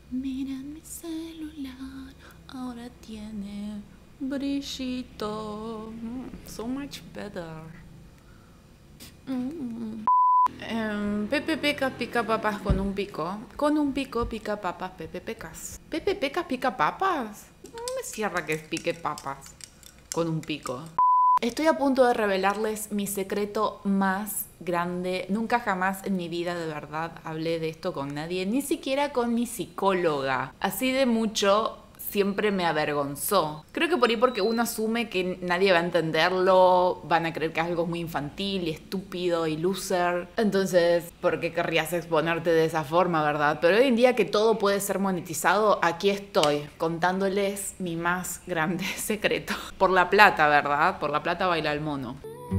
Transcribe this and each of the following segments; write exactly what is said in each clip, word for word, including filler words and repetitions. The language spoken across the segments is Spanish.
Mira mi celular, ahora tiene brillito. Mm, so much better. Mm. Um, Pepe Pecas pica papas con un pico. Con un pico pica papas Pepe Pecas. ¿Pepe Pecas pica papas? No me cierra que pique papas con un pico. Estoy a punto de revelarles mi secreto más grande. Nunca jamás en mi vida de verdad hablé de esto con nadie, ni siquiera con mi psicóloga. Así de mucho siempre me avergonzó. Creo que por ahí porque uno asume que nadie va a entenderlo, van a creer que es algo muy infantil y estúpido y loser. Entonces, ¿por qué querrías exponerte de esa forma, verdad? Pero hoy en día que todo puede ser monetizado, aquí estoy contándoles mi más grande secreto. Por la plata, ¿verdad? Por la plata baila el mono.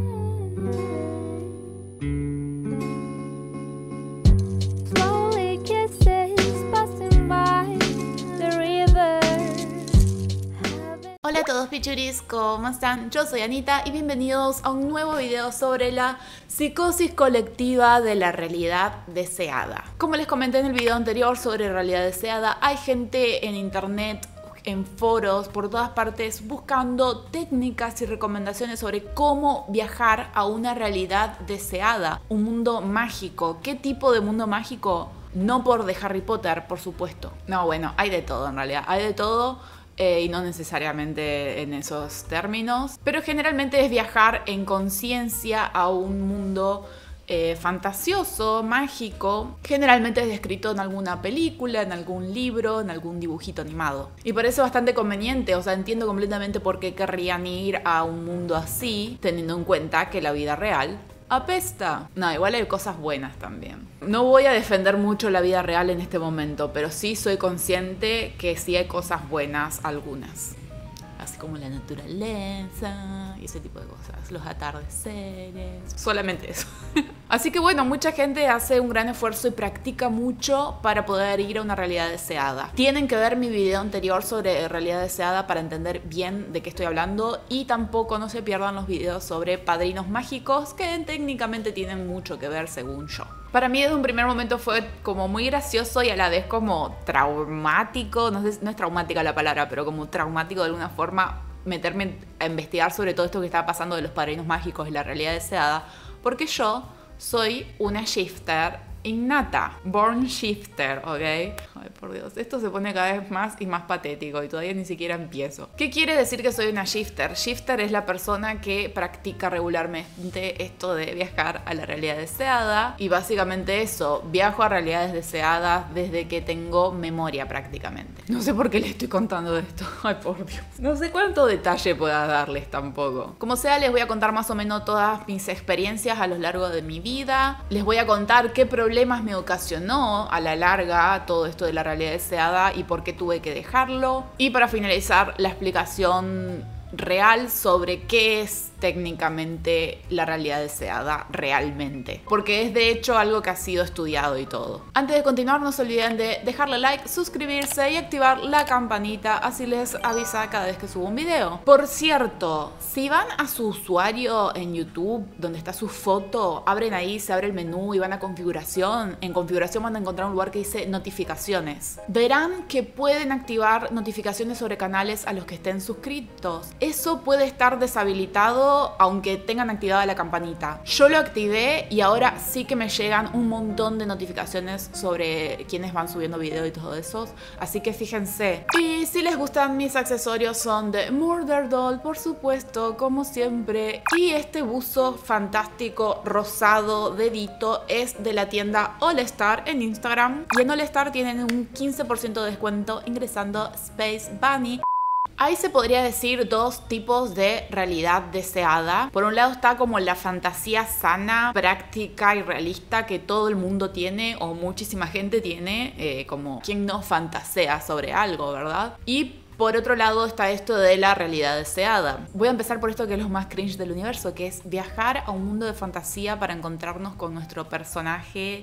Hola a todos pichuris, ¿cómo están? Yo soy Anita y bienvenidos a un nuevo video sobre la psicosis colectiva de la realidad deseada. Como les comenté en el video anterior sobre realidad deseada, hay gente en internet, en foros, por todas partes, buscando técnicas y recomendaciones sobre cómo viajar a una realidad deseada, un mundo mágico. ¿Qué tipo de mundo mágico? No por de Harry Potter, por supuesto. No, bueno, hay de todo en realidad, hay de todo. Eh, y no necesariamente en esos términos, pero generalmente es viajar en conciencia a un mundo eh, fantasioso, mágico, generalmente es descrito en alguna película, en algún libro, en algún dibujito animado. Y parece bastante conveniente, o sea, entiendo completamente por qué querrían ir a un mundo así, teniendo en cuenta que la vida real apesta. No, igual hay cosas buenas también. No voy a defender mucho la vida real en este momento, pero sí soy consciente que sí hay cosas buenas, algunas. Así como la naturaleza y ese tipo de cosas. Los atardeceres. Solamente eso. Así que bueno, mucha gente hace un gran esfuerzo y practica mucho para poder ir a una realidad deseada. Tienen que ver mi video anterior sobre realidad deseada para entender bien de qué estoy hablando. Y tampoco no se pierdan los videos sobre padrinos mágicos, que técnicamente tienen mucho que ver según yo. Para mí desde un primer momento fue como muy gracioso y a la vez como traumático, no sé, no es traumática la palabra, pero como traumático de alguna forma, meterme a investigar sobre todo esto que estaba pasando de los padrinos mágicos y la realidad deseada, porque yo soy una shifter innata, born shifter, ¿ok? Ay, por Dios, esto se pone cada vez más y más patético y todavía ni siquiera empiezo. ¿Qué quiere decir que soy una shifter? Shifter es la persona que practica regularmente esto de viajar a la realidad deseada y básicamente eso, viajo a realidades deseadas desde que tengo memoria prácticamente. No sé por qué les estoy contando esto, ay por Dios. No sé cuánto detalle pueda darles tampoco. Como sea, les voy a contar más o menos todas mis experiencias a lo largo de mi vida. Les voy a contar qué problemas me ocasionó a la larga todo esto de la realidad deseada y por qué tuve que dejarlo. Y para finalizar, la explicación real sobre qué es técnicamente la realidad deseada realmente, porque es de hecho algo que ha sido estudiado y todo. Antes de continuar, no se olviden de dejarle like, suscribirse y activar la campanita, así les avisa cada vez que subo un video. Por cierto, si van a su usuario en YouTube donde está su foto, abren ahí, se abre el menú y van a configuración. En configuración van a encontrar un lugar que dice notificaciones. Verán que pueden activar notificaciones sobre canales a los que estén suscritos. Eso puede estar deshabilitado aunque tengan activada la campanita. Yo lo activé y ahora sí que me llegan un montón de notificaciones sobre quienes van subiendo video y todo eso, así que fíjense. Y si les gustan mis accesorios son de Murder Doll, por supuesto, como siempre. Y este buzo fantástico rosado de Dito es de la tienda All Star en Instagram, y en All Star tienen un quince por ciento de descuento ingresando Space Bunny. Ahí se podría decir dos tipos de realidad deseada. Por un lado está como la fantasía sana, práctica y realista que todo el mundo tiene o muchísima gente tiene, eh, como quien no fantasea sobre algo, ¿verdad? Y por otro lado está esto de la realidad deseada. Voy a empezar por esto que es lo más cringe del universo, que es viajar a un mundo de fantasía para encontrarnos con nuestro personaje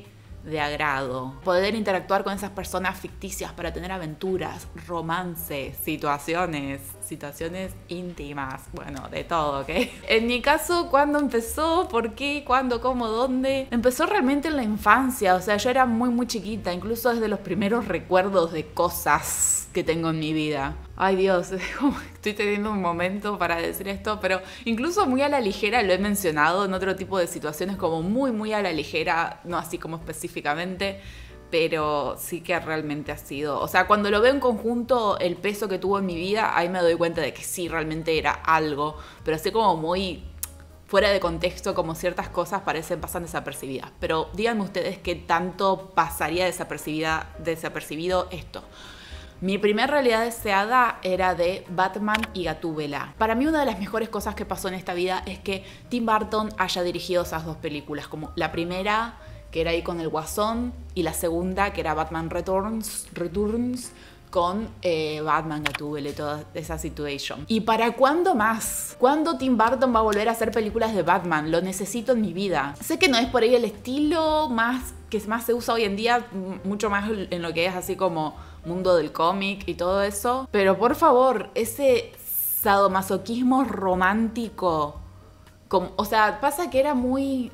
de agrado. Poder interactuar con esas personas ficticias para tener aventuras, romances, situaciones, situaciones íntimas, bueno, de todo, ¿ok? En mi caso, ¿cuándo empezó? ¿Por qué? ¿Cuándo? ¿Cómo? ¿Dónde? Empezó realmente en la infancia, o sea, yo era muy muy chiquita, incluso desde los primeros recuerdos de cosas que tengo en mi vida. Ay Dios, estoy teniendo un momento para decir esto, pero incluso muy a la ligera lo he mencionado en otro tipo de situaciones, como muy muy a la ligera, no así como específicamente, pero sí que realmente ha sido, o sea, cuando lo veo en conjunto el peso que tuvo en mi vida, ahí me doy cuenta de que sí, realmente era algo, pero así como muy fuera de contexto, como ciertas cosas parecen pasan desapercibidas. Pero díganme ustedes qué tanto pasaría desapercibida, desapercibido esto. Mi primera realidad deseada era de Batman y Gatúbela. Para mí una de las mejores cosas que pasó en esta vida es que Tim Burton haya dirigido esas dos películas, como la primera, que era ahí con el Guasón, y la segunda, que era Batman Returns, Returns con eh, Batman, Gatúbela y toda esa situación. ¿Y para cuándo más? ¿Cuándo Tim Burton va a volver a hacer películas de Batman? Lo necesito en mi vida. Sé que no es por ahí el estilo más que más se usa hoy en día, mucho más en lo que es así como mundo del cómic y todo eso, pero por favor, ese sadomasoquismo romántico, como, o sea, pasa que era muy...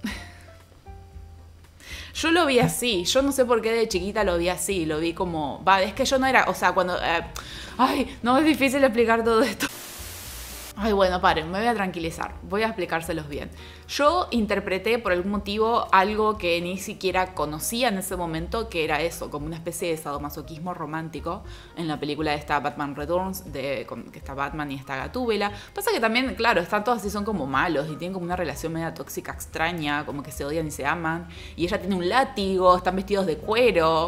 Yo lo vi así, yo no sé por qué de chiquita lo vi así, lo vi como... Va, es que yo no era, o sea, cuando... Eh, ay, no es difícil explicar todo esto. Ay, bueno, paren, me voy a tranquilizar, voy a explicárselos bien. Yo interpreté por algún motivo algo que ni siquiera conocía en ese momento, que era eso, como una especie de sadomasoquismo romántico en la película de esta Batman Returns, de, con, que está Batman y está Gatúbela. Pasa que también, claro, están todos así, son como malos y tienen como una relación media tóxica extraña, como que se odian y se aman. Y ella tiene un látigo, están vestidos de cuero.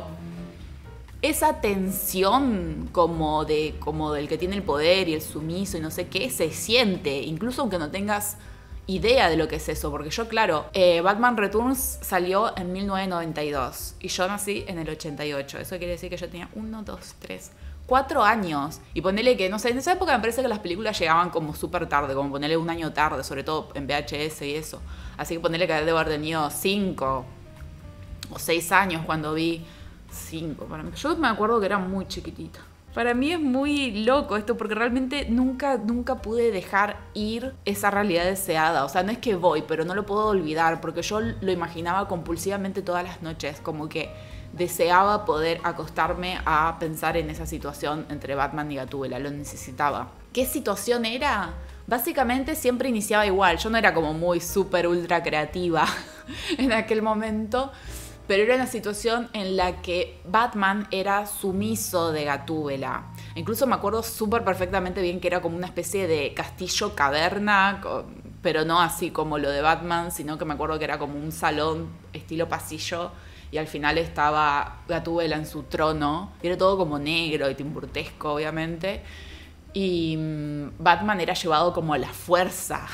Esa tensión como, de, como del que tiene el poder y el sumiso y no sé qué, se siente, incluso aunque no tengas idea de lo que es eso. Porque yo, claro, eh, Batman Returns salió en mil novecientos noventa y dos y yo nací en el ochenta y ocho. Eso quiere decir que yo tenía uno, dos, tres, cuatro años. Y ponele que, no sé, en esa época me parece que las películas llegaban como súper tarde, como ponele un año tarde, sobre todo en V H S y eso. Así que ponele que debo haber tenido cinco o seis años cuando vi... Cinco para mí. Yo me acuerdo que era muy chiquitita. Para mí es muy loco esto porque realmente nunca, nunca pude dejar ir esa realidad deseada. O sea, no es que voy, pero no lo puedo olvidar porque yo lo imaginaba compulsivamente todas las noches. Como que deseaba poder acostarme a pensar en esa situación entre Batman y Gatúbela. Lo necesitaba. ¿Qué situación era? Básicamente siempre iniciaba igual. Yo no era como muy súper ultra creativa en aquel momento. Pero era una situación en la que Batman era sumiso de Gatúbela. Incluso me acuerdo súper perfectamente bien que era como una especie de castillo caverna, pero no así como lo de Batman, sino que me acuerdo que era como un salón estilo pasillo y al final estaba Gatúbela en su trono. Y era todo como negro y timburtesco, obviamente. Y Batman era llevado como a la fuerza.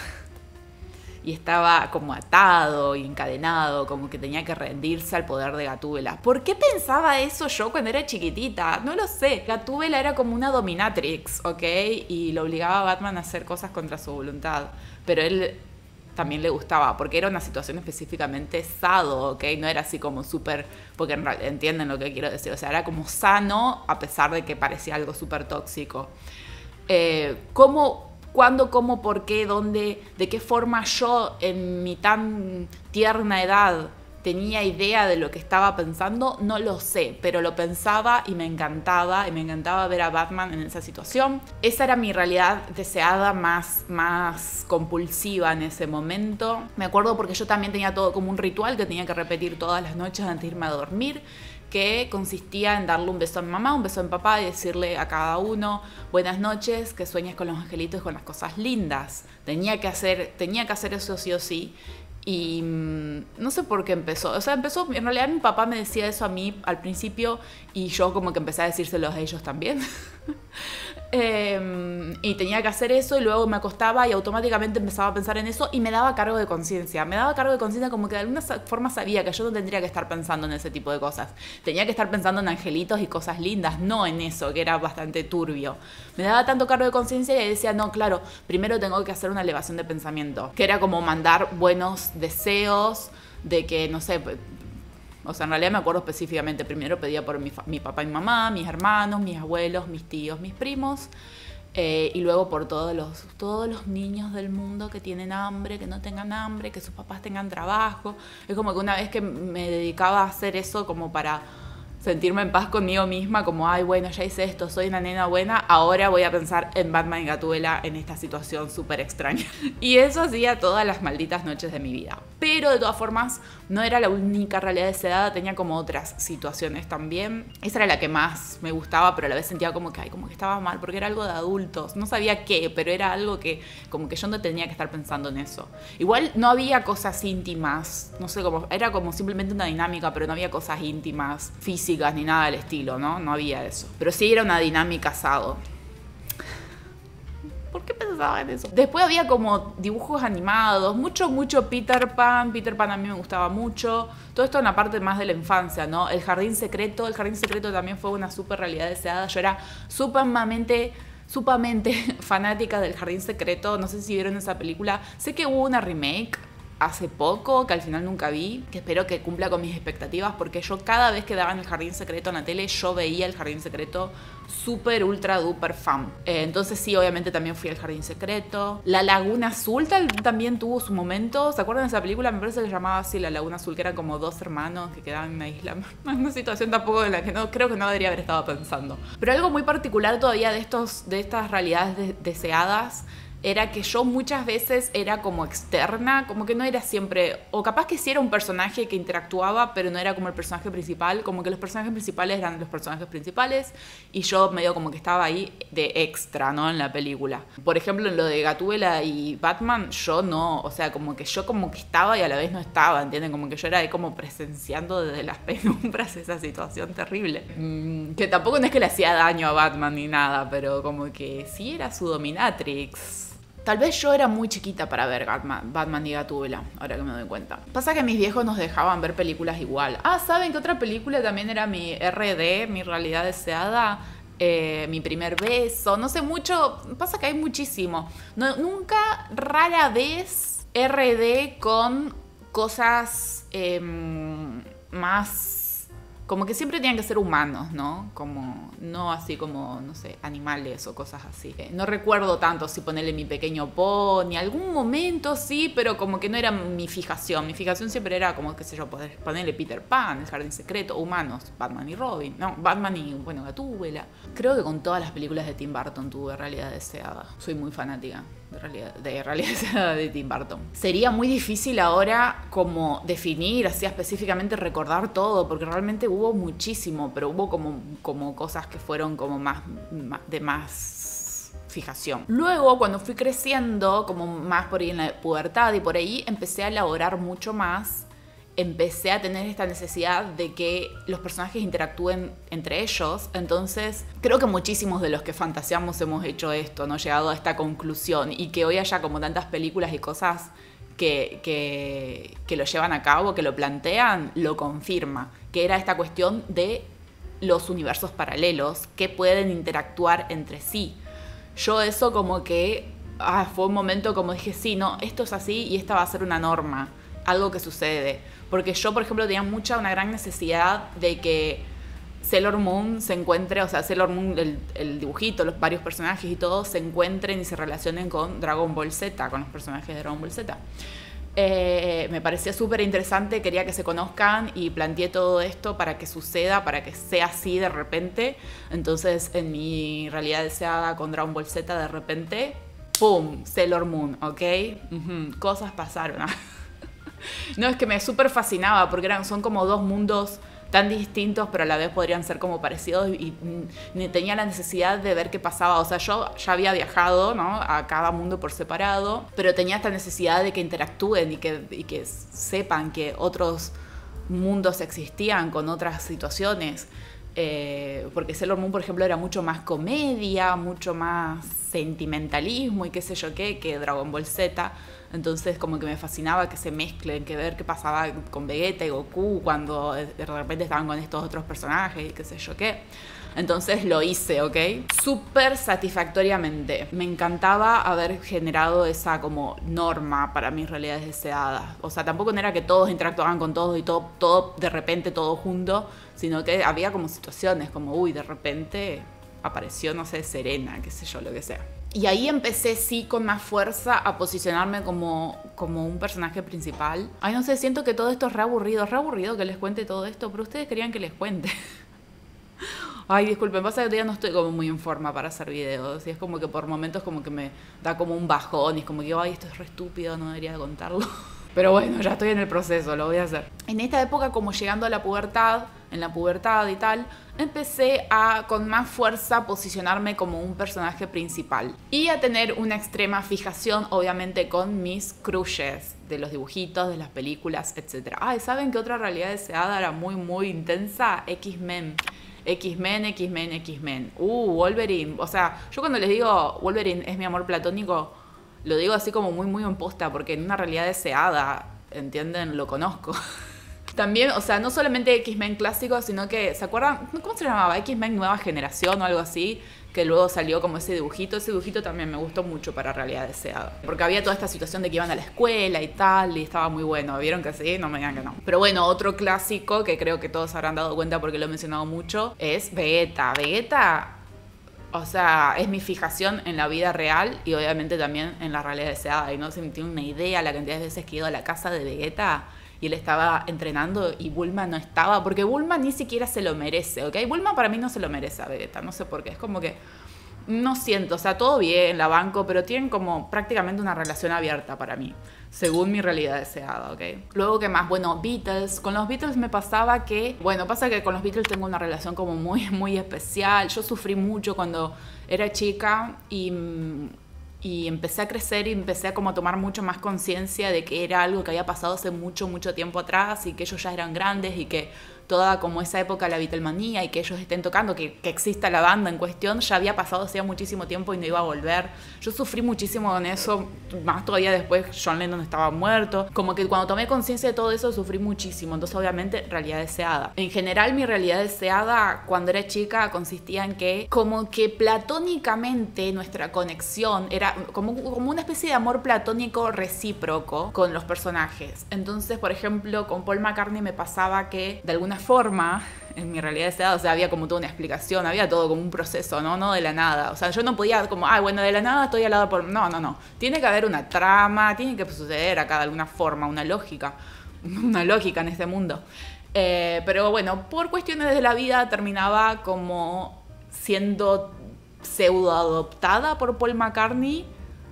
Y estaba como atado y encadenado, como que tenía que rendirse al poder de Gatúbela. ¿Por qué pensaba eso yo cuando era chiquitita? No lo sé. Gatúbela era como una dominatrix, ¿ok? Y lo obligaba a Batman a hacer cosas contra su voluntad. Pero él también le gustaba, porque era una situación específicamente sado, ¿ok? No era así como súper... Porque en realidad entienden lo que quiero decir. O sea, era como sano a pesar de que parecía algo súper tóxico. Eh, ¿Cómo...? ¿Cuándo, cómo, por qué, dónde, de qué forma yo en mi tan tierna edad tenía idea de lo que estaba pensando? No lo sé, pero lo pensaba y me encantaba, y me encantaba ver a Batman en esa situación. Esa era mi realidad deseada más, más compulsiva en ese momento. Me acuerdo porque yo también tenía todo como un ritual que tenía que repetir todas las noches antes de irme a dormir, que consistía en darle un beso a mi mamá, un beso a mi papá y decirle a cada uno buenas noches, que sueñes con los angelitos y con las cosas lindas. Tenía que hacer, tenía que hacer eso sí o sí. Y mmm, no sé por qué empezó. O sea, empezó, en realidad mi papá me decía eso a mí al principio y yo como que empecé a decírselos a ellos también. eh, y tenía que hacer eso y luego me acostaba y automáticamente empezaba a pensar en eso y me daba cargo de conciencia. Me daba cargo de conciencia como que de alguna forma sabía que yo no tendría que estar pensando en ese tipo de cosas. Tenía que estar pensando en angelitos y cosas lindas, no en eso, que era bastante turbio. Me daba tanto cargo de conciencia y decía, no, claro, primero tengo que hacer una elevación de pensamiento, que era como mandar buenos deseos de que, no sé, O sea, en realidad me acuerdo específicamente. Primero pedía por mi, mi papá y mi mamá, mis hermanos, mis abuelos, mis tíos, mis primos. Eh, y luego por todos los, todos los niños del mundo que tienen hambre, que no tengan hambre, que sus papás tengan trabajo. Es como que una vez que me dedicaba a hacer eso como para sentirme en paz conmigo misma, como, ay, bueno, ya hice esto, soy una nena buena, ahora voy a pensar en Batman y Gatúbela en esta situación súper extraña. Y eso hacía todas las malditas noches de mi vida. Pero de todas formas, no era la única realidad deseada, tenía como otras situaciones también. Esa era la que más me gustaba, pero a la vez sentía como que, ay, como que estaba mal, porque era algo de adultos. No sabía qué, pero era algo que como que yo no tenía que estar pensando en eso. Igual no había cosas íntimas, no sé, como, era como simplemente una dinámica, pero no había cosas íntimas, físicas, ni nada del estilo, ¿no? No había eso. Pero sí era una dinámica asado. ¿Por qué pensaba en eso? Después había como dibujos animados, mucho, mucho Peter Pan. Peter Pan a mí me gustaba mucho. Todo esto en la parte más de la infancia, ¿no? El Jardín Secreto. El Jardín Secreto también fue una súper realidad deseada. Yo era sumamente, sumamente fanática del Jardín Secreto. No sé si vieron esa película. Sé que hubo una remake hace poco, que al final nunca vi, que espero que cumpla con mis expectativas, porque yo cada vez que daban el Jardín Secreto en la tele, yo veía el Jardín Secreto súper, ultra, duper fan. Eh, entonces sí, obviamente también fui al Jardín Secreto. La Laguna Azul tal, también tuvo su momento. ¿Se acuerdan de esa película? Me parece que se llamaba así, La Laguna Azul, que eran como dos hermanos que quedaban en una isla. Una situación tampoco en la que no, creo que no debería haber estado pensando. Pero algo muy particular todavía de, estos, de estas realidades de, deseadas era que yo muchas veces era como externa, como que no era siempre, o capaz que sí era un personaje que interactuaba, pero no era como el personaje principal, como que los personajes principales eran los personajes principales y yo medio como que estaba ahí de extra, ¿no? En la película. Por ejemplo, en lo de Gatúbela y Batman, yo no, o sea, como que yo como que estaba y a la vez no estaba, ¿entienden? Como que yo era ahí como presenciando desde las penumbras esa situación terrible. Mm, que tampoco no es que le hacía daño a Batman ni nada, pero como que sí era su dominatrix. Tal vez yo era muy chiquita para ver Batman, Batman y Gatúbela, ahora que me doy cuenta. Pasa que mis viejos nos dejaban ver películas igual. Ah, ¿saben qué otra película también era mi R D, mi realidad deseada? Eh, mi primer beso, no sé mucho, pasa que hay muchísimo. No, nunca, rara vez, R D con cosas eh, más... Como que siempre tenían que ser humanos, ¿no? Como, no así como, no sé, animales o cosas así. Eh, no recuerdo tanto si ponerle Mi Pequeño Pony, algún momento sí, pero como que no era mi fijación. Mi fijación siempre era como, qué sé yo, poder ponerle Peter Pan, El Jardín Secreto, humanos, Batman y Robin. No, Batman y, bueno, Gatúbela. Creo que con todas las películas de Tim Burton tuve realidad deseada. Soy muy fanática de realidad, de realidad deseada de Tim Burton. Sería muy difícil ahora como definir, así específicamente recordar todo, porque realmente hubo muchísimo, pero hubo como, como cosas que fueron como más, más de más fijación. Luego, cuando fui creciendo, como más por ahí en la pubertad y por ahí, empecé a elaborar mucho más. Empecé a tener esta necesidad de que los personajes interactúen entre ellos. Entonces, creo que muchísimos de los que fantaseamos hemos hecho esto, ¿no? Llegado a esta conclusión. Y que hoy haya como tantas películas y cosas que, que, que lo llevan a cabo, que lo plantean, lo confirma. Que era esta cuestión de los universos paralelos que pueden interactuar entre sí. Yo eso como que... Ah, fue un momento como dije, sí, no, esto es así y esta va a ser una norma. Algo que sucede. Porque yo, por ejemplo, tenía mucha, una gran necesidad de que Sailor Moon se encuentre, o sea, Sailor Moon, el, el dibujito, los varios personajes y todo, se encuentren y se relacionen con Dragon Ball Z, con los personajes de Dragon Ball Z. Eh, me parecía súper interesante, quería que se conozcan y planteé todo esto para que suceda, para que sea así de repente. Entonces, en mi realidad deseada con Dragon Ball Z, de repente, ¡pum! Sailor Moon, ¿ok? Uh-huh. Cosas pasaron. No, es que me súper fascinaba porque eran, son como dos mundos tan distintos, pero a la vez podrían ser como parecidos y, y tenía la necesidad de ver qué pasaba. O sea, yo ya había viajado, ¿no? A cada mundo por separado, pero tenía esta necesidad de que interactúen y que, y que sepan que otros mundos existían con otras situaciones. Eh, porque Sailor Moon, por ejemplo, era mucho más comedia, mucho más sentimentalismo y qué sé yo qué, que Dragon Ball Z. Entonces como que me fascinaba que se mezclen, que ver qué pasaba con Vegeta y Goku cuando de repente estaban con estos otros personajes y qué sé yo qué. Entonces lo hice, ¿ok? Súper satisfactoriamente. Me encantaba haber generado esa como norma para mis realidades deseadas. O sea, tampoco no era que todos interactuaban con todos y todo, todo de repente todo junto, sino que había como situaciones como, uy, de repente apareció, no sé, Serena, qué sé yo, lo que sea. Y ahí empecé, sí, con más fuerza a posicionarme como, como un personaje principal. Ay, no sé, siento que todo esto es re aburrido. Es re aburrido que les cuente todo esto, pero ustedes querían que les cuente. Ay, disculpen, pasa que todavía no estoy como muy en forma para hacer videos. Y es como que por momentos como que me da como un bajón. Y es como que, ay, esto es re estúpido, no debería contarlo. Pero bueno, ya estoy en el proceso, lo voy a hacer. En esta época, como llegando a la pubertad, en la pubertad y tal, empecé a con más fuerza posicionarme como un personaje principal. Y a tener una extrema fijación, obviamente, con mis crushes de los dibujitos, de las películas, etcétera. Ay, ¿saben qué otra realidad deseada era muy, muy intensa? X-Men. X-Men, X-Men, X-Men. Uh, Wolverine. O sea, yo cuando les digo Wolverine es mi amor platónico, lo digo así como muy, muy en posta, porque en una realidad deseada, ¿entienden? Lo conozco. También, o sea, no solamente X-Men clásico, sino que, ¿se acuerdan? ¿Cómo se llamaba? X-Men Nueva Generación o algo así, que luego salió como ese dibujito. Ese dibujito también me gustó mucho para realidad deseada. Porque había toda esta situación de que iban a la escuela y tal, y estaba muy bueno. ¿Vieron que sí? No me digan que no. Pero bueno, otro clásico que creo que todos habrán dado cuenta porque lo he mencionado mucho, es Vegeta. Vegeta, o sea, es mi fijación en la vida real y obviamente también en la realidad deseada. Y no se me tiene una idea la cantidad de veces que he ido a la casa de Vegeta y él estaba entrenando y Bulma no estaba, porque Bulma ni siquiera se lo merece, ¿ok? Bulma para mí no se lo merece a Vegeta, no sé por qué, es como que no siento, o sea, todo bien, la banco, pero tienen como prácticamente una relación abierta para mí, según mi realidad deseada, ¿ok? Luego, ¿qué más? Bueno, Beatles. Con los Beatles me pasaba que, bueno, pasa que con los Beatles tengo una relación como muy, muy especial. Yo sufrí mucho cuando era chica y... Y empecé a crecer y empecé a como tomar mucho más conciencia de que era algo que había pasado hace mucho, mucho tiempo atrás y que ellos ya eran grandes y que toda como esa época la Beatlemanía y que ellos estén tocando, que, que exista la banda en cuestión, ya había pasado hacía muchísimo tiempo y no iba a volver. Yo sufrí muchísimo con eso, más todavía después John Lennon estaba muerto. Como que cuando tomé conciencia de todo eso sufrí muchísimo, entonces obviamente realidad deseada. En general mi realidad deseada cuando era chica consistía en que como que platónicamente nuestra conexión era como, como una especie de amor platónico recíproco con los personajes. Entonces, por ejemplo, con Paul McCartney me pasaba que de alguna forma en mi realidad deseada, o sea, había como toda una explicación, había todo como un proceso, ¿no? No de la nada. O sea, yo no podía como, ah, bueno, de la nada estoy al lado por... No, no, no. Tiene que haber una trama, tiene que suceder acá de alguna forma, una lógica, una lógica en este mundo. Eh, pero bueno, por cuestiones de la vida terminaba como siendo pseudo adoptada por Paul McCartney,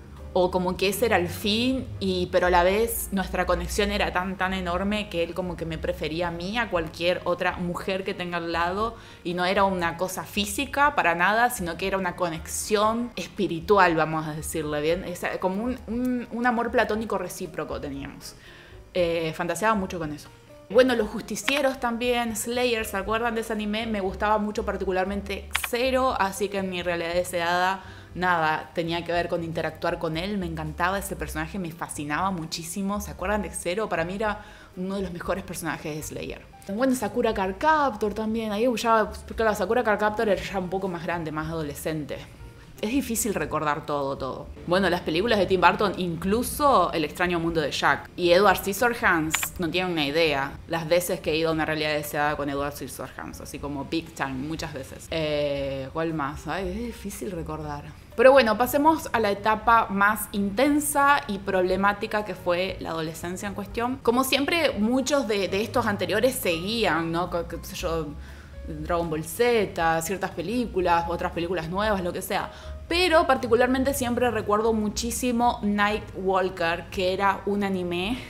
o como que ese era el fin, y, pero a la vez nuestra conexión era tan tan enorme que él como que me prefería a mí, a cualquier otra mujer que tenga al lado, y no era una cosa física para nada, sino que era una conexión espiritual, vamos a decirle bien, es como un, un, un amor platónico recíproco teníamos. Eh, fantaseaba mucho con eso. Bueno, los justicieros también, Slayer, ¿se acuerdan de ese anime? Me gustaba mucho particularmente Zero, así que en mi realidad deseada nada, tenía que ver con interactuar con él, me encantaba ese personaje, me fascinaba muchísimo. ¿Se acuerdan de Zero? Para mí era uno de los mejores personajes de Slayer. Bueno, Sakura Card Captor también, ahí ya, porque la Sakura Card Captor era ya un poco más grande, más adolescente. Es difícil recordar todo, todo. Bueno, las películas de Tim Burton, incluso El extraño mundo de Jack. Y Edward Scissorhands, no tienen una idea las veces que he ido a una realidad deseada con Edward Scissorhands, así como big time, muchas veces. Eh, ¿Cuál más? Ay, es difícil recordar. Pero bueno, pasemos a la etapa más intensa y problemática que fue la adolescencia en cuestión. Como siempre, muchos de, de estos anteriores seguían, ¿no? ¿Qué sé yo? Dragon Ball Z, ciertas películas, otras películas nuevas, lo que sea. Pero particularmente siempre recuerdo muchísimo Night Walker, que era un anime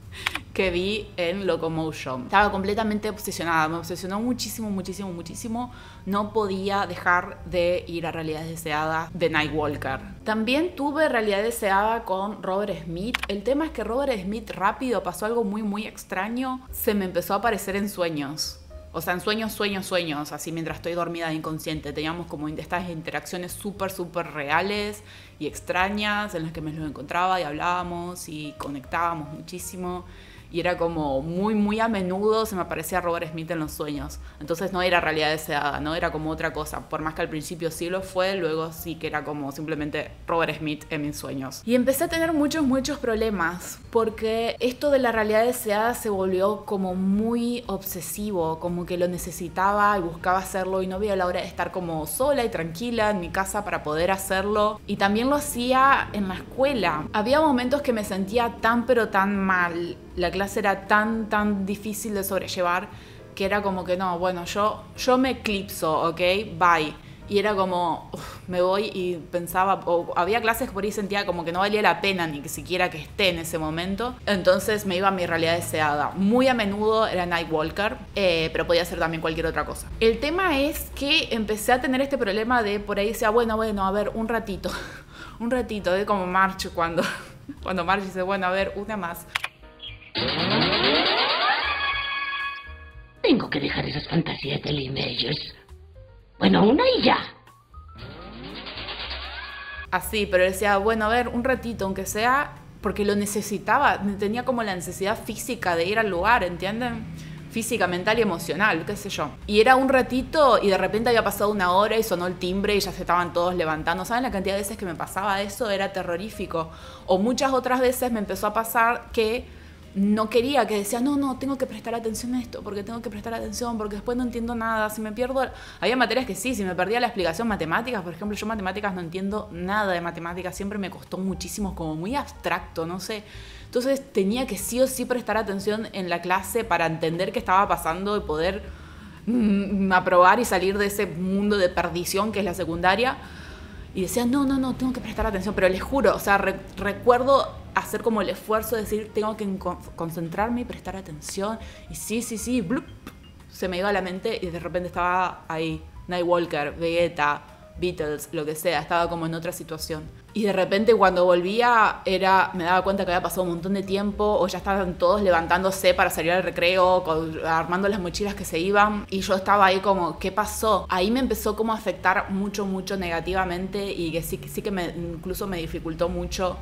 que vi en Locomotion. Estaba completamente obsesionada, me obsesionó muchísimo, muchísimo, muchísimo. No podía dejar de ir a realidades deseadas de Night Walker. También tuve realidad deseada con Robert Smith. El tema es que Robert Smith rápido pasó algo muy, muy extraño. Se me empezó a aparecer en sueños. O sea, en sueños, sueños, sueños, así mientras estoy dormida e inconsciente. Teníamos como estas interacciones súper, súper reales y extrañas en las que me los encontraba y hablábamos y conectábamos muchísimo. Y era como muy, muy a menudo se me aparecía Robert Smith en los sueños. Entonces no era realidad deseada, no era como otra cosa. Por más que al principio sí lo fue, luego sí que era como simplemente Robert Smith en mis sueños. Y empecé a tener muchos, muchos problemas. Porque esto de la realidad deseada se volvió como muy obsesivo. Como que lo necesitaba y buscaba hacerlo. Y no veía la hora de estar como sola y tranquila en mi casa para poder hacerlo. Y también lo hacía en la escuela. Había momentos que me sentía tan pero tan mal. La clase era tan, tan difícil de sobrellevar que era como que no, bueno, yo, yo me eclipso, ¿ok? Bye. Y era como, uf, me voy y pensaba, o había clases que por ahí sentía como que no valía la pena ni que siquiera que esté en ese momento. Entonces me iba a mi realidad deseada. Muy a menudo era Nightwalker, eh, pero podía ser también cualquier otra cosa. El tema es que empecé a tener este problema de por ahí decía, bueno, bueno, a ver, un ratito. un ratito, de como March cuando, cuando March dice, bueno, a ver, una más. Tengo que dejar esas fantasías de Lee Majors. Bueno, una y ya. Así, pero decía, bueno, a ver, un ratito, aunque sea, porque lo necesitaba. Tenía como la necesidad física de ir al lugar, ¿entienden? Física, mental y emocional, qué sé yo. Y era un ratito y de repente había pasado una hora y sonó el timbre y ya se estaban todos levantando. ¿Saben la cantidad de veces que me pasaba eso? Era terrorífico. O muchas otras veces me empezó a pasar que no quería, que decía, no, no, tengo que prestar atención a esto, porque tengo que prestar atención, porque después no entiendo nada, si me pierdo... Había materias que sí, si me perdía la explicación matemáticas, por ejemplo, yo matemáticas no entiendo nada de matemáticas, siempre me costó muchísimo, como muy abstracto, no sé. Entonces tenía que sí o sí prestar atención en la clase para entender qué estaba pasando y poder mm, aprobar y salir de ese mundo de perdición que es la secundaria. Y decía, no, no, no, tengo que prestar atención, pero les juro, o sea, re recuerdo hacer como el esfuerzo de decir, tengo que concentrarme y prestar atención. Y sí, sí, sí, blup, se me iba a la mente y de repente estaba ahí, Nightwalker, Vegeta, Beatles, lo que sea, estaba como en otra situación. Y de repente cuando volvía, era, me daba cuenta que había pasado un montón de tiempo, o ya estaban todos levantándose para salir al recreo, con, armando las mochilas que se iban, y yo estaba ahí como, ¿qué pasó? Ahí me empezó como a afectar mucho, mucho negativamente, y que sí, sí que me, incluso me dificultó mucho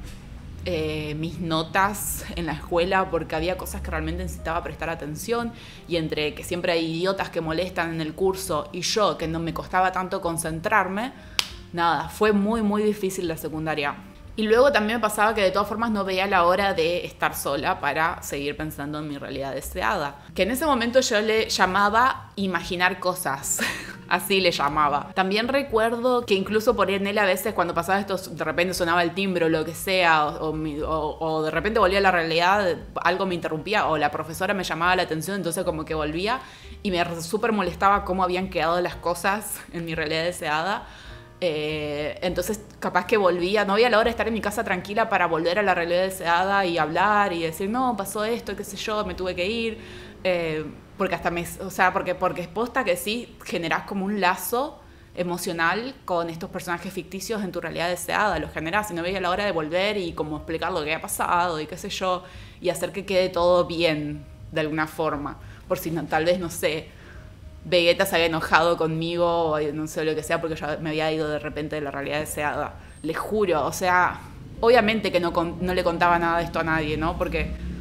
Eh, mis notas en la escuela, porque había cosas que realmente necesitaba prestar atención, y entre que siempre hay idiotas que molestan en el curso y yo que no me costaba tanto concentrarme, nada, fue muy muy difícil la secundaria. Y luego también me pasaba que de todas formas no veía la hora de estar sola para seguir pensando en mi realidad deseada, que en ese momento yo le llamaba imaginar cosas. Así le llamaba. También recuerdo que incluso por en él a veces cuando pasaba esto, de repente sonaba el timbre o lo que sea, o, o, o de repente volvía a la realidad, algo me interrumpía, o la profesora me llamaba la atención, entonces como que volvía y me súper molestaba cómo habían quedado las cosas en mi realidad deseada. Eh, entonces capaz que volvía, no había la hora de estar en mi casa tranquila para volver a la realidad deseada y hablar y decir, no, pasó esto, qué sé yo, me tuve que ir. Eh, porque hasta me, o sea, porque, porque es posta que sí generás como un lazo emocional con estos personajes ficticios en tu realidad deseada, los generás y no veía la hora de volver y como explicar lo que ha pasado y qué sé yo, y hacer que quede todo bien de alguna forma, por si no, tal vez, no sé, Vegeta se había enojado conmigo o no sé lo que sea porque yo me había ido de repente de la realidad deseada, les juro, o sea, obviamente que no, no le contaba nada de esto a nadie, ¿no? Porque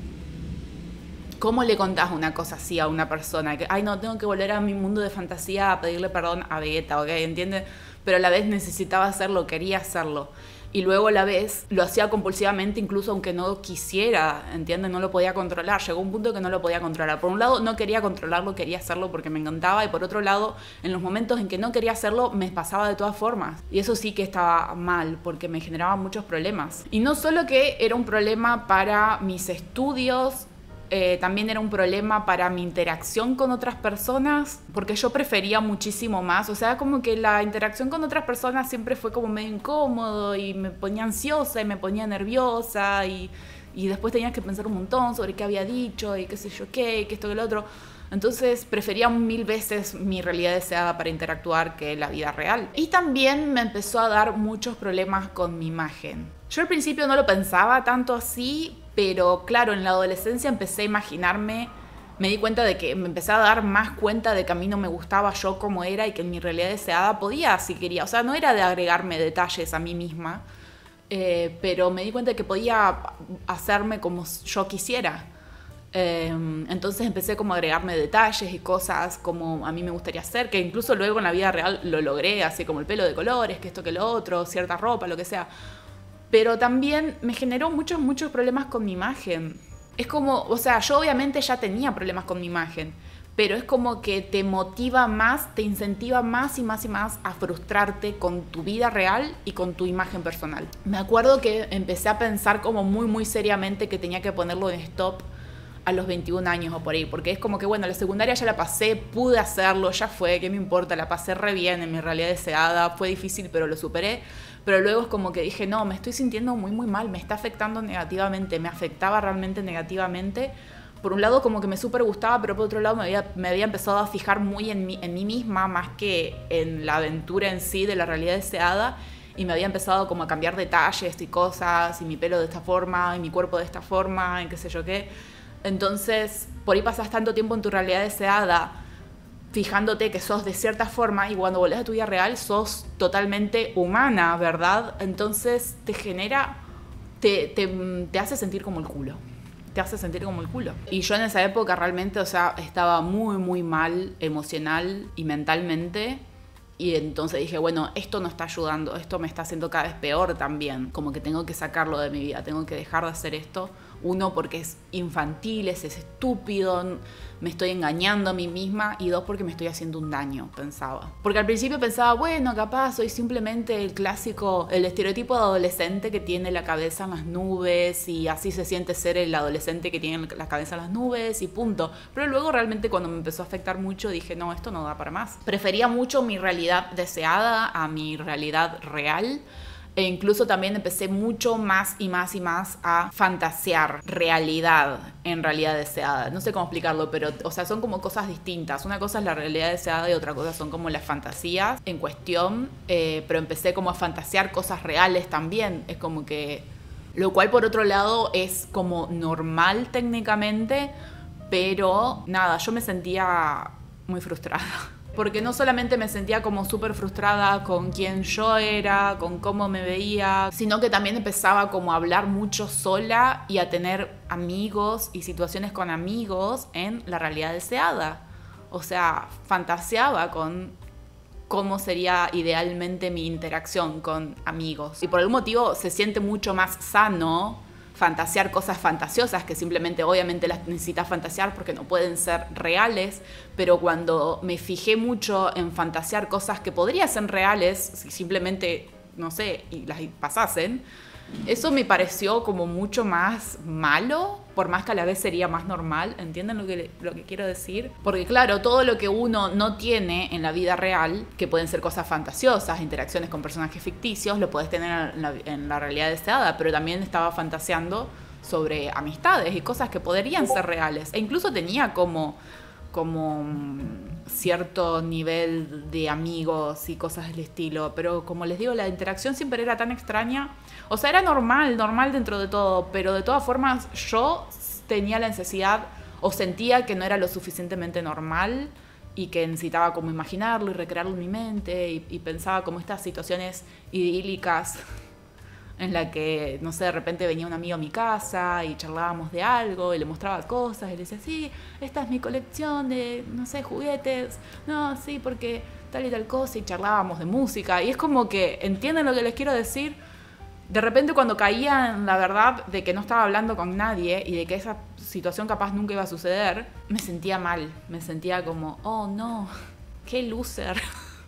¿cómo le contás una cosa así a una persona? Que, ay, no, tengo que volver a mi mundo de fantasía a pedirle perdón a Vegeta, ¿ok? ¿Entiendes? Pero a la vez necesitaba hacerlo, quería hacerlo. Y luego a la vez lo hacía compulsivamente, incluso aunque no quisiera, ¿entiendes? No lo podía controlar. Llegó un punto que no lo podía controlar. Por un lado, no quería controlarlo, quería hacerlo porque me encantaba. Y por otro lado, en los momentos en que no quería hacerlo, me pasaba de todas formas. Y eso sí que estaba mal, porque me generaba muchos problemas. Y no solo que era un problema para mis estudios, Eh, también era un problema para mi interacción con otras personas, porque yo prefería muchísimo más, o sea, como que la interacción con otras personas siempre fue como medio incómodo y me ponía ansiosa y me ponía nerviosa y, y después tenías que pensar un montón sobre qué había dicho y qué sé yo qué, que esto que lo otro. Entonces prefería mil veces mi realidad deseada para interactuar que la vida real. Y también me empezó a dar muchos problemas con mi imagen. Yo al principio no lo pensaba tanto así, pero claro, en la adolescencia empecé a imaginarme me di cuenta de que me empecé a dar más cuenta de que a mí no me gustaba yo como era y que en mi realidad deseada podía, si quería. O sea, no era de agregarme detalles a mí misma, eh, pero me di cuenta de que podía hacerme como yo quisiera. Eh, entonces empecé como a agregarme detalles y cosas como a mí me gustaría hacer, que incluso luego en la vida real lo logré, así como el pelo de colores, que esto que lo otro, cierta ropa, lo que sea. Pero también me generó muchos, muchos problemas con mi imagen. Es como, o sea, yo obviamente ya tenía problemas con mi imagen, pero es como que te motiva más, te incentiva más y más y más a frustrarte con tu vida real y con tu imagen personal. Me acuerdo que empecé a pensar como muy, muy seriamente que tenía que ponerlo en stop a los veintiún años o por ahí, porque es como que, bueno, la secundaria ya la pasé, pude hacerlo, ya fue, ¿qué me importa? La pasé re bien en mi realidad deseada, fue difícil, pero lo superé. Pero luego es como que dije, no, me estoy sintiendo muy, muy mal, me está afectando negativamente, me afectaba realmente negativamente. Por un lado como que me súper gustaba, pero por otro lado me había, me había empezado a fijar muy en mí, en mí misma, más que en la aventura en sí de la realidad deseada. Y me había empezado como a cambiar detalles y cosas, y mi pelo de esta forma, y mi cuerpo de esta forma, y qué sé yo qué. Entonces, por ahí pasas tanto tiempo en tu realidad deseada, fijándote que sos de cierta forma, y cuando volvés a tu vida real sos totalmente humana, ¿verdad? Entonces te genera, te, te, te hace sentir como el culo. Te hace sentir como el culo. Y yo en esa época realmente, o sea, estaba muy, muy mal emocional y mentalmente. Y entonces dije, bueno, esto no está ayudando, esto me está haciendo cada vez peor también. Como que tengo que sacarlo de mi vida, tengo que dejar de hacer esto. Uno, porque es infantil, es, es estúpido, me estoy engañando a mí misma. Y dos, porque me estoy haciendo un daño, pensaba. Porque al principio pensaba, bueno, capaz soy simplemente el clásico, el estereotipo de adolescente que tiene la cabeza en las nubes. Y así se siente ser el adolescente que tiene la cabeza en las nubes y punto. Pero luego realmente cuando me empezó a afectar mucho dije, no, esto no da para más. Prefería mucho mi realidad deseada a mi realidad real. E incluso también empecé mucho más y más y más a fantasear realidad en realidad deseada. No sé cómo explicarlo, pero o sea, son como cosas distintas. Una cosa es la realidad deseada y otra cosa son como las fantasías en cuestión. Eh, pero empecé como a fantasear cosas reales también. Es como que... Lo cual por otro lado es como normal técnicamente, pero nada, yo me sentía muy frustrada. Porque no solamente me sentía como súper frustrada con quién yo era, con cómo me veía, sino que también empezaba como a hablar mucho sola y a tener amigos y situaciones con amigos en la realidad deseada. O sea, fantaseaba con cómo sería idealmente mi interacción con amigos. Y por algún motivo se siente mucho más sano fantasear cosas fantasiosas que simplemente obviamente las necesitas fantasear porque no pueden ser reales, pero cuando me fijé mucho en fantasear cosas que podrían ser reales si simplemente, no sé, y las pasasen, eso me pareció como mucho más malo, por más que a la vez sería más normal. ¿Entienden lo que, lo que quiero decir? Porque claro, todo lo que uno no tiene en la vida real, que pueden ser cosas fantasiosas, interacciones con personajes ficticios, lo puedes tener en la, en la realidad deseada, pero también estaba fantaseando sobre amistades y cosas que podrían ser reales. E incluso tenía como... como cierto nivel de amigos y cosas del estilo, pero como les digo, la interacción siempre era tan extraña, o sea, era normal, normal dentro de todo, pero de todas formas yo tenía la necesidad o sentía que no era lo suficientemente normal y que necesitaba como imaginarlo y recrearlo en mi mente y, y pensaba como estas situaciones idílicas en la que, no sé, de repente venía un amigo a mi casa y charlábamos de algo y le mostraba cosas y le decía, sí, esta es mi colección de, no sé, juguetes, no, sí, porque tal y tal cosa, y charlábamos de música. Y es como que, ¿entienden lo que les quiero decir? De repente cuando caía en la verdad de que no estaba hablando con nadie y de que esa situación capaz nunca iba a suceder, me sentía mal, me sentía como, oh no, qué loser.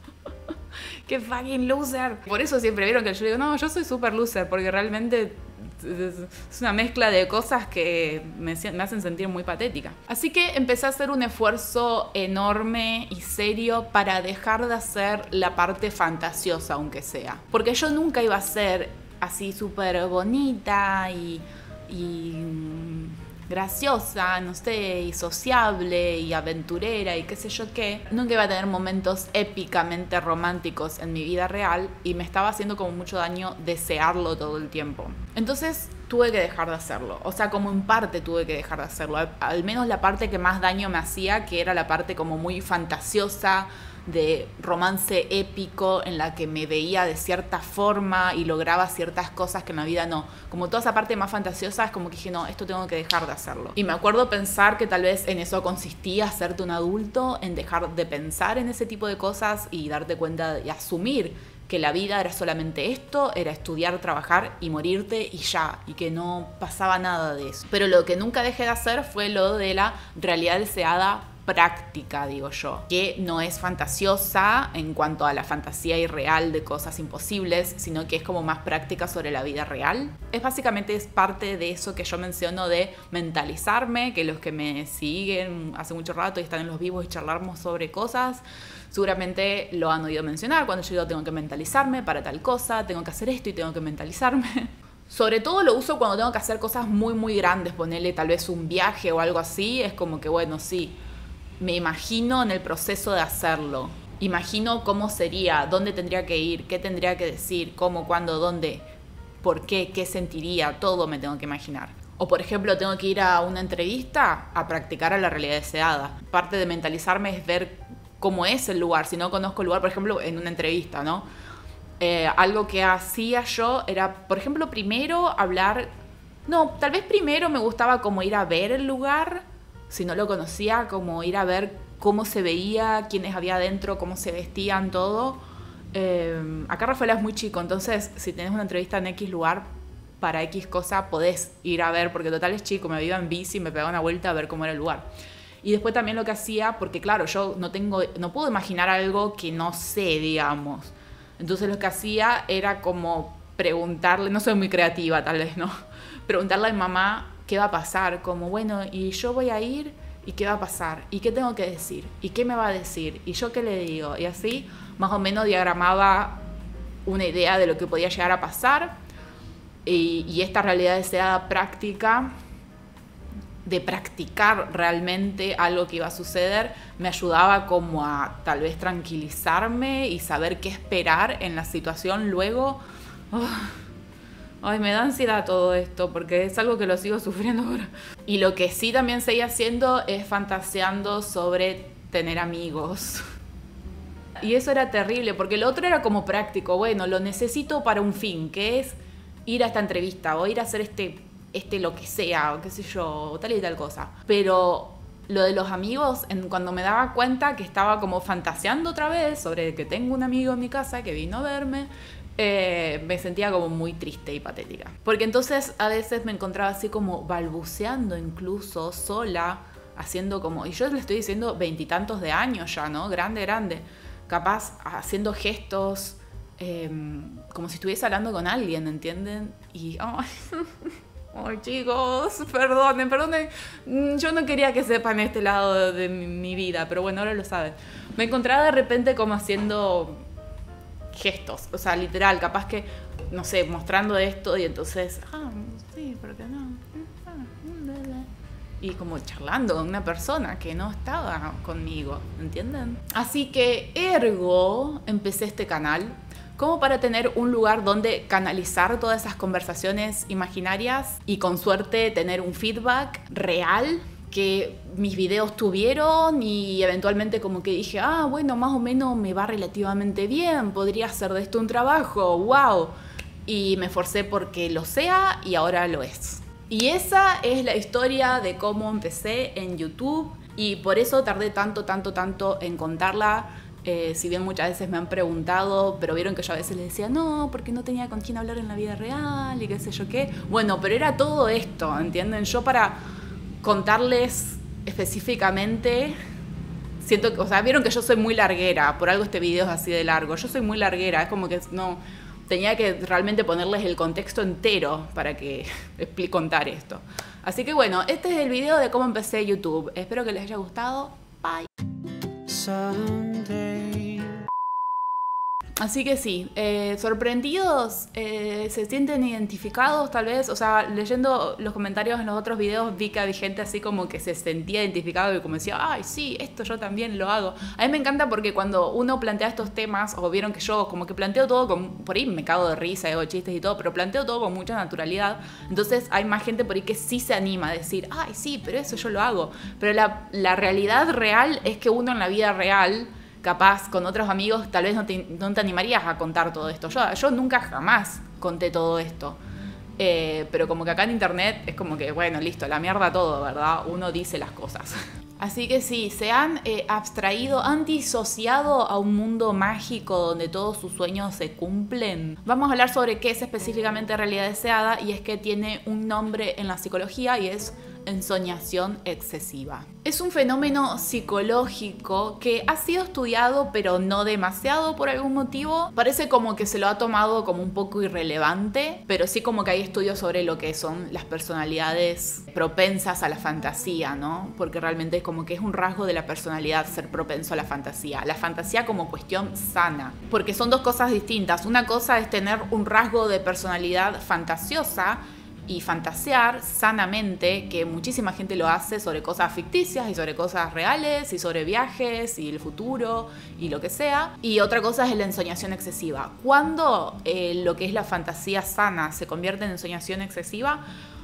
¡Qué fucking loser! Por eso siempre vieron que yo digo, no, yo soy súper loser, porque realmente es una mezcla de cosas que me, me hacen sentir muy patética. Así que empecé a hacer un esfuerzo enorme y serio para dejar de hacer la parte fantasiosa, aunque sea. Porque yo nunca iba a ser así súper bonita y... y graciosa, no sé, y sociable y aventurera y qué sé yo qué. Nunca iba a tener momentos épicamente románticos en mi vida real y me estaba haciendo como mucho daño desearlo todo el tiempo. Entonces tuve que dejar de hacerlo. O sea, como en parte tuve que dejar de hacerlo. Al, al menos la parte que más daño me hacía, que era la parte como muy fantasiosa, de romance épico, en la que me veía de cierta forma y lograba ciertas cosas que en la vida no. Como toda esa parte más fantasiosa, es como que dije, no, esto tengo que dejar de hacerlo. Y me acuerdo pensar que tal vez en eso consistía hacerte un adulto, en dejar de pensar en ese tipo de cosas y darte cuenta y asumir que la vida era solamente esto, era estudiar, trabajar y morirte y ya, y que no pasaba nada de eso. Pero lo que nunca dejé de hacer fue lo de la realidad deseada práctica, digo yo, que no es fantasiosa en cuanto a la fantasía irreal de cosas imposibles, sino que es como más práctica sobre la vida real. Es básicamente es parte de eso que yo menciono de mentalizarme, que los que me siguen hace mucho rato y están en los vivos y charlamos sobre cosas, seguramente lo han oído mencionar. Cuando yo digo tengo que mentalizarme para tal cosa, tengo que hacer esto y tengo que mentalizarme. Sobre todo lo uso cuando tengo que hacer cosas muy muy grandes, ponerle tal vez un viaje o algo así, es como que bueno, sí, me imagino en el proceso de hacerlo. Imagino cómo sería, dónde tendría que ir, qué tendría que decir, cómo, cuándo, dónde, por qué, qué sentiría, todo me tengo que imaginar. O por ejemplo, tengo que ir a una entrevista a practicar a la realidad deseada. Parte de mentalizarme es ver cómo es el lugar. Si no conozco el lugar, por ejemplo, en una entrevista, ¿no? Eh, algo que hacía yo era, por ejemplo, primero hablar... No, tal vez primero me gustaba como ir a ver el lugar. Si no lo conocía, como ir a ver cómo se veía, quiénes había adentro, cómo se vestían, todo. Eh, acá Rafaela es muy chico, entonces si tenés una entrevista en X lugar para X cosa, podés ir a ver, porque total es chico, me iba en bici, me pegaba una vuelta a ver cómo era el lugar. Y después también lo que hacía, porque claro, yo no tengo, no puedo imaginar algo que no sé, digamos. Entonces lo que hacía era como preguntarle, no soy muy creativa tal vez, ¿no? Preguntarle a mi mamá qué va a pasar, como bueno, y yo voy a ir, y qué va a pasar, y qué tengo que decir, y qué me va a decir, y yo qué le digo, y así más o menos diagramaba una idea de lo que podía llegar a pasar, y, y esta realidad deseada práctica, de practicar realmente algo que iba a suceder, me ayudaba como a tal vez tranquilizarme y saber qué esperar en la situación luego. Oh. Ay, me da ansiedad todo esto, porque es algo que lo sigo sufriendo ahora. Y lo que sí también seguía haciendo es fantaseando sobre tener amigos. Y eso era terrible, porque lo otro era como práctico. Bueno, lo necesito para un fin, que es ir a esta entrevista o ir a hacer este, este lo que sea, o qué sé yo, o tal y tal cosa. Pero lo de los amigos, en, cuando me daba cuenta que estaba como fantaseando otra vez sobre que tengo un amigo en mi casa que vino a verme, Eh, me sentía como muy triste y patética. Porque entonces a veces me encontraba así como balbuceando incluso, sola, haciendo como... Y yo le estoy diciendo veintitantos de años ya, ¿no? Grande, grande. Capaz haciendo gestos, eh, como si estuviese hablando con alguien, ¿entienden? Y... Oh, ay, chicos, perdonen, perdonen. Yo no quería que sepan este lado de mi, mi vida, pero bueno, ahora lo saben. Me encontraba de repente como haciendo... gestos, o sea, literal, capaz que, no sé, mostrando esto y entonces, ah, sí, ¿por qué no? Y como charlando con una persona que no estaba conmigo, ¿entienden? Así que, ergo, empecé este canal como para tener un lugar donde canalizar todas esas conversaciones imaginarias y con suerte tener un feedback real que mis videos tuvieron y eventualmente como que dije, ah, bueno, más o menos me va relativamente bien, podría hacer de esto un trabajo, wow. Y me esforcé porque lo sea y ahora lo es. Y esa es la historia de cómo empecé en YouTube y por eso tardé tanto, tanto, tanto en contarla. Eh, si bien muchas veces me han preguntado, pero vieron que yo a veces les decía, no, porque no tenía con quién hablar en la vida real y qué sé yo qué. Bueno, pero era todo esto, ¿entienden? Yo para... contarles específicamente, siento que, o sea, vieron que yo soy muy larguera, por algo este video es así de largo, yo soy muy larguera, es como que no, tenía que realmente ponerles el contexto entero para que contar esto. Así que bueno, este es el video de cómo empecé YouTube, espero que les haya gustado, bye. Someday. Así que sí, eh, sorprendidos, eh, se sienten identificados tal vez, o sea, leyendo los comentarios en los otros videos vi que había gente así como que se sentía identificado y como decía, ay sí, esto yo también lo hago. A mí me encanta porque cuando uno plantea estos temas, o vieron que yo como que planteo todo, con, por ahí me cago de risa, hago chistes y todo, pero planteo todo con mucha naturalidad, entonces hay más gente por ahí que sí se anima a decir, ay sí, pero eso yo lo hago. Pero la, la realidad real es que uno en la vida real, capaz con otros amigos, tal vez no te, no te animarías a contar todo esto. Yo, yo nunca jamás conté todo esto. Eh, pero como que acá en internet es como que, bueno, listo, la mierda todo, ¿verdad? Uno dice las cosas. Así que sí, se han eh, abstraído, han disociado a un mundo mágico donde todos sus sueños se cumplen. Vamos a hablar sobre qué es específicamente realidad deseada, y es que tiene un nombre en la psicología y es ensoñación excesiva. Es un fenómeno psicológico que ha sido estudiado pero no demasiado por algún motivo. Parece como que se lo ha tomado como un poco irrelevante, pero sí como que hay estudios sobre lo que son las personalidades propensas a la fantasía, ¿no? Porque realmente es como que es un rasgo de la personalidad ser propenso a la fantasía. La fantasía como cuestión sana, porque son dos cosas distintas. Una cosa es tener un rasgo de personalidad fantasiosa y fantasear sanamente, que muchísima gente lo hace sobre cosas ficticias y sobre cosas reales y sobre viajes y el futuro y lo que sea. Y otra cosa es la ensoñación excesiva. Cuando eh, lo que es la fantasía sana se convierte en ensoñación excesiva,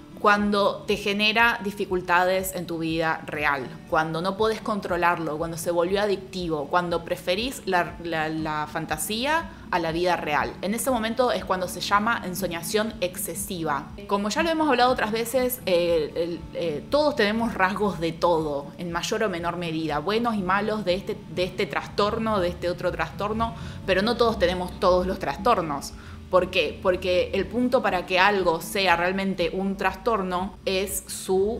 cuando te genera dificultades en tu vida real, cuando no podés controlarlo, cuando se volvió adictivo, cuando preferís la, la, la fantasía a la vida real. En ese momento es cuando se llama ensoñación excesiva. Como ya lo hemos hablado otras veces, eh, el, eh, todos tenemos rasgos de todo, en mayor o menor medida, buenos y malos de este, de este trastorno, de este otro trastorno, pero no todos tenemos todos los trastornos. ¿Por qué? Porque el punto para que algo sea realmente un trastorno es su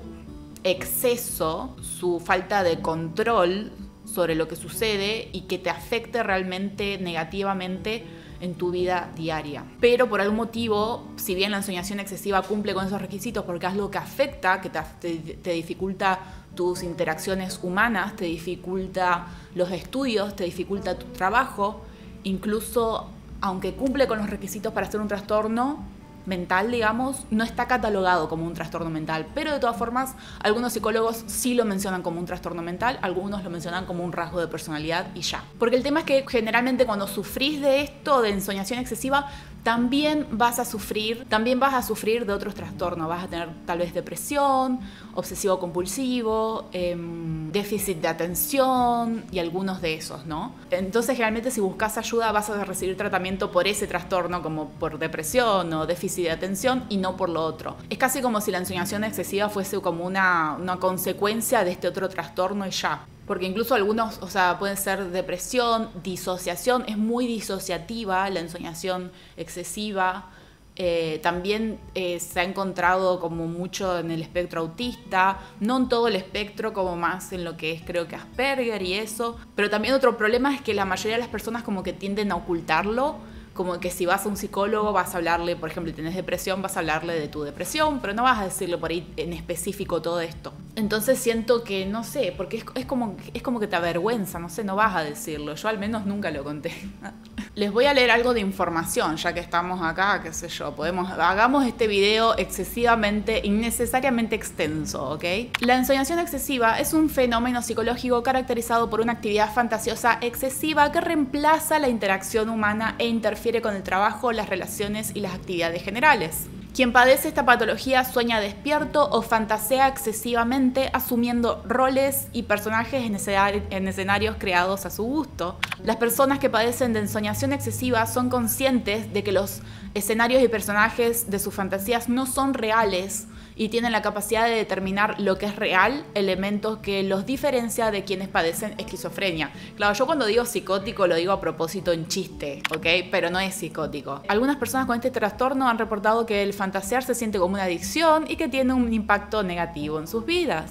exceso, su falta de control sobre lo que sucede y que te afecte realmente negativamente en tu vida diaria. Pero por algún motivo, si bien la ensoñación excesiva cumple con esos requisitos porque es algo que afecta, que te, te, te dificulta tus interacciones humanas, te dificulta los estudios, te dificulta tu trabajo, incluso aunque cumple con los requisitos para ser un trastorno mental, digamos, no está catalogado como un trastorno mental, pero de todas formas algunos psicólogos sí lo mencionan como un trastorno mental, algunos lo mencionan como un rasgo de personalidad y ya. Porque el tema es que generalmente cuando sufrís de esto, de ensoñación excesiva, también vas a sufrir, también vas a sufrir de otros trastornos, vas a tener tal vez depresión, obsesivo compulsivo, eh, déficit de atención y algunos de esos, ¿no? Entonces generalmente si buscas ayuda vas a recibir tratamiento por ese trastorno, como por depresión o déficit de atención, y no por lo otro. Es casi como si la ensoñación excesiva fuese como una, una consecuencia de este otro trastorno y ya. Porque incluso algunos, o sea, pueden ser depresión, disociación, es muy disociativa la ensoñación excesiva. Eh, también eh, se ha encontrado como mucho en el espectro autista, no en todo el espectro, como más en lo que es creo que Asperger y eso. Pero también otro problema es que la mayoría de las personas como que tienden a ocultarlo. Como que si vas a un psicólogo vas a hablarle, por ejemplo, si tenés depresión, vas a hablarle de tu depresión, pero no vas a decirle por ahí en específico todo esto. Entonces siento que, no sé, porque es, es, como, es como que te avergüenza, no sé, no vas a decirlo. Yo al menos nunca lo conté. Les voy a leer algo de información, ya que estamos acá, qué sé yo, podemos, hagamos este video excesivamente, innecesariamente extenso, ¿ok? La ensoñación excesiva es un fenómeno psicológico caracterizado por una actividad fantasiosa excesiva que reemplaza la interacción humana e interfiere con el trabajo, las relaciones y las actividades generales. Quien padece esta patología sueña despierto o fantasea excesivamente, asumiendo roles y personajes en escenarios creados a su gusto. Las personas que padecen de ensoñación excesiva son conscientes de que los escenarios y personajes de sus fantasías no son reales y tienen la capacidad de determinar lo que es real, elementos que los diferencia de quienes padecen esquizofrenia. Claro, yo cuando digo psicótico lo digo a propósito en chiste, ¿ok? Pero no es psicótico. Algunas personas con este trastorno han reportado que el fantasear se siente como una adicción y que tiene un impacto negativo en sus vidas.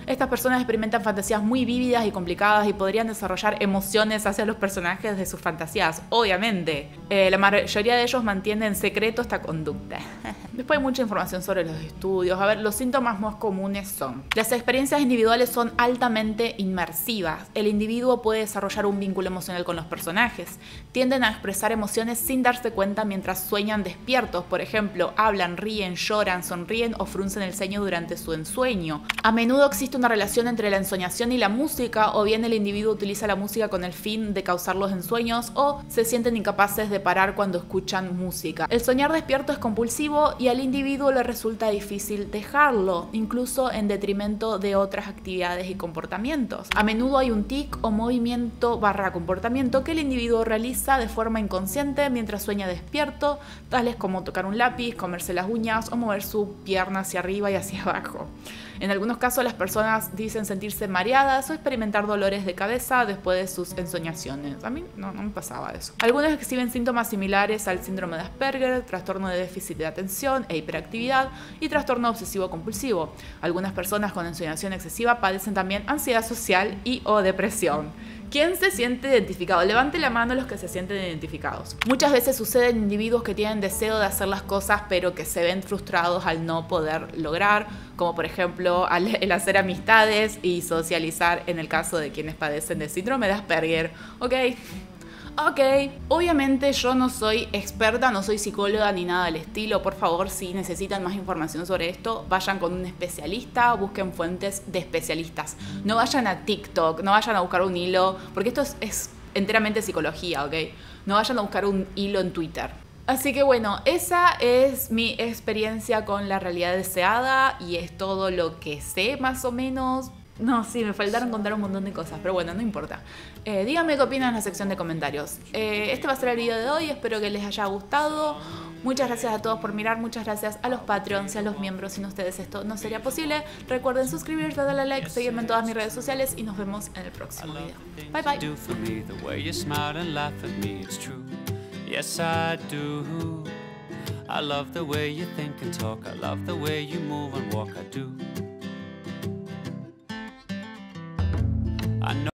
Estas personas experimentan fantasías muy vívidas y complicadas y podrían desarrollar emociones hacia los personajes de sus fantasías, obviamente. Eh, la mayoría de ellos mantienen en secreto esta conducta. Después hay mucha información sobre los estudios. A ver, los síntomas más comunes son: las experiencias individuales son altamente inmersivas. El individuo puede desarrollar un vínculo emocional con los personajes. Tienden a expresar emociones sin darse cuenta mientras sueñan despiertos. Por ejemplo, hablan, ríen, lloran, sonríen o fruncen el ceño durante su ensueño. A menudo existe una relación entre la ensoñación y la música, o bien el individuo utiliza la música con el fin de causar los ensueños, o se sienten incapaces de parar cuando escuchan música. El soñar despierto es compulsivo y al individuo le resulta difícil dejarlo, incluso en detrimento de otras actividades y comportamientos. A menudo hay un tic o movimiento barra comportamiento que el individuo realiza de forma inconsciente mientras sueña despierto, tales como tocar un lápiz, comerse las uñas o mover su pierna hacia arriba y hacia abajo. En algunos casos las personas dicen sentirse mareadas o experimentar dolores de cabeza después de sus ensoñaciones. A mí no, no me pasaba eso. Algunos exhiben síntomas similares al síndrome de Asperger, trastorno de déficit de atención e hiperactividad y trastorno obsesivo compulsivo. Algunas personas con ensoñación excesiva padecen también ansiedad social y o depresión. ¿Quién se siente identificado? Levante la mano los que se sienten identificados. Muchas veces sucede en individuos que tienen deseo de hacer las cosas pero que se ven frustrados al no poder lograr, como por ejemplo el hacer amistades y socializar en el caso de quienes padecen de síndrome de Asperger. ¿Ok? Ok, obviamente yo no soy experta, no soy psicóloga ni nada del estilo. Por favor, si necesitan más información sobre esto, vayan con un especialista, busquen fuentes de especialistas. No vayan a TikTok, no vayan a buscar un hilo, porque esto es, es enteramente psicología, ¿ok? No vayan a buscar un hilo en Twitter. Así que bueno, esa es mi experiencia con la realidad deseada y es todo lo que sé más o menos. No, sí, me faltaron contar un montón de cosas, pero bueno, no importa. Eh, díganme qué opinan en la sección de comentarios. Eh, este va a ser el video de hoy, espero que les haya gustado. Muchas gracias a todos por mirar, muchas gracias a los Patreons y a los miembros. Sin ustedes esto no sería posible. Recuerden suscribirse, darle like, seguirme en todas mis redes sociales y nos vemos en el próximo video. Bye bye. Yes, I do. I love the way you think and talk. I love the way you move and walk. I do.